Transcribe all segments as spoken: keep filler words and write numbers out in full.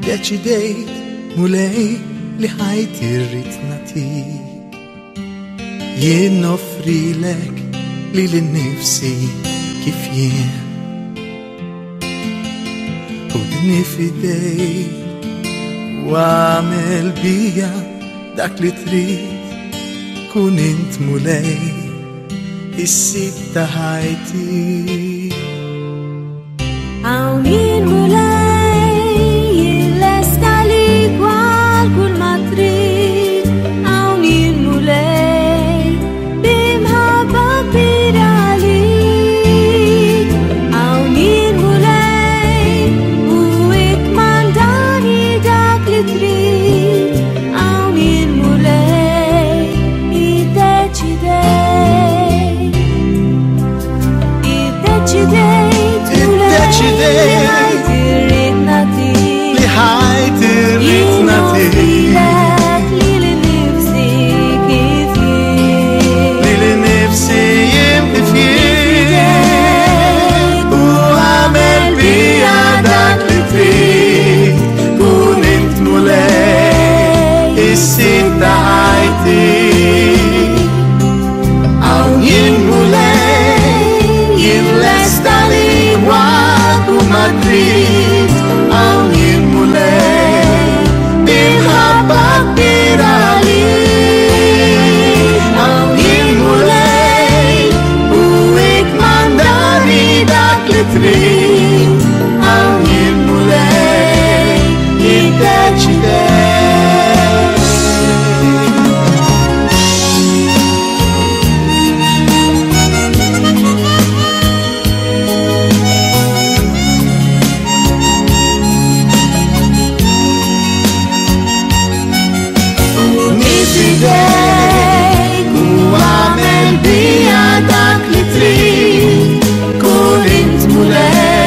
Iddeċidejt mulej li ħajti rrid natik, jien noffrilek li l-nifsi kif jien, u d-nifidej u għamel bija dak li trid, kun int mulej is-sib ta' ħajti. Hawn jien mulej jillesta lik għal kull ma trid, hawn jien mulej b'imħabba kbira lik, hawn jien mulej u ikmandani dak li trid, hawn jien mulej iddeċidejt, iddeċidejt iddeċidejt li ħajti rrid natik, li l-nifsi kif jien, li l-nifsi jien kif jien, u għamel bija dak li trid, kun int mulej is-sib ta' ħajti. Hawn jien mulej jien lesta li ma trid, hawn jien mulej b'imħabba kbira lik, hawn jien mulej u ikmandani dak li trid, hawn jien mulej iddeċidejt. Idejk u għamel bija dak li trid, kun int mulej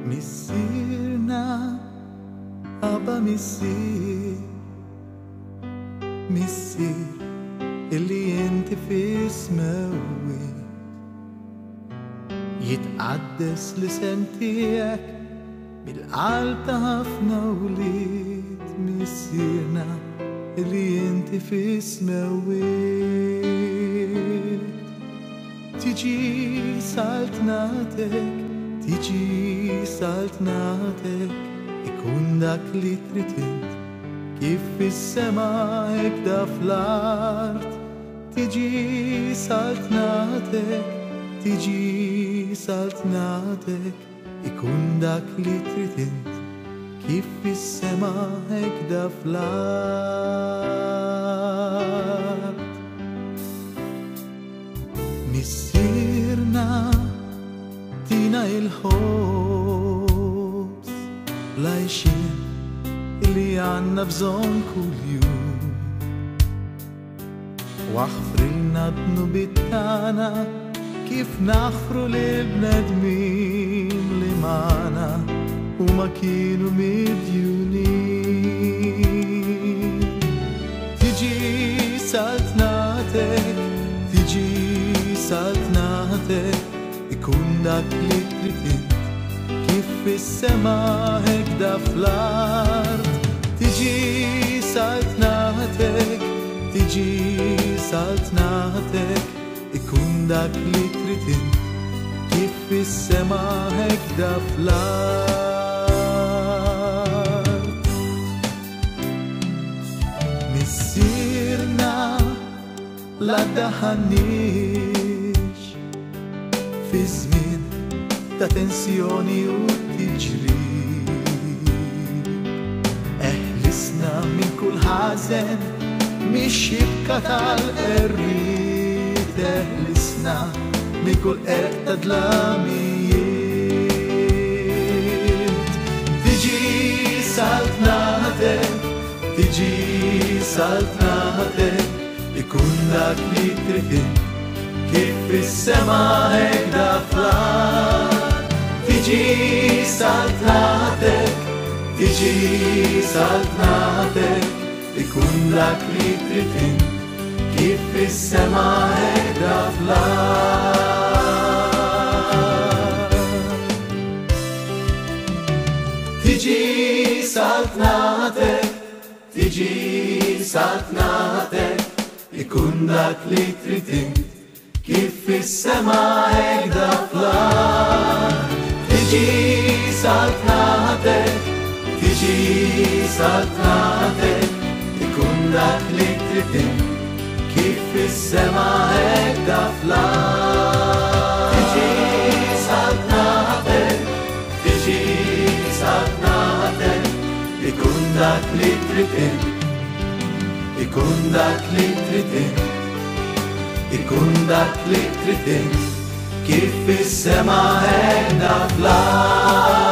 مسيرنا أبا مسير مسير اللي انت في سماوي يتقدس لسانتيك بالقلب تعرفنا وليد مسيرنا اللي انت في سماوي تيجي سلطنتك تيجي سلطنتك يكون داك اللي تريد كيف في السماء هكذا في الأرض تيجي سلطنتك تيجي سلطنتك يكون داك اللي تريد كيف في السماء هكذا في الأرض مسيرنا تينا الخبز لايشين اللي عنا بزون كل يوم واغفر لنا الذنوب تاعنا كيف نغفروا للبنادمين اللي معنا وما كانوا مديونين تيجي سلطنتك تيجي سلطنتك يكون داك اللي تريد كيف في السماء هكذا في الأرض تيجي سلطنتك تيجي سلطنتك يكون داك اللي تريد كيف في السماء هكذا في الأرض مسيرنا لا تهنيش في زمن تنسيوني وتجري احلسنا من كل حزن مش يبكى القريت احلسنا من كل اقتد لاميت تجي سلطنتك تجي سلطنتك يكون داك اللي تريد كيف في السماء هكذا في الأرض تيجي سلطنتك تيجي سلطنتك يكون داك اللي تريد كيف في السماء هكذا في الأرض تيجي سلطنتك تيجي سلطنتك يكون داك اللي تريد كيف في السماء هكذا في الأرض تيجي سلطنتك تيجي سلطنتك يكون داك اللي تريد كيف في السماء هكذا في الأرض تيجي سلطنتك تيجي سلطنتك يكون داك اللي تريد يكون داك اللي تريد يكون داك اللي تريد كيف في السماء هكذا في الأرض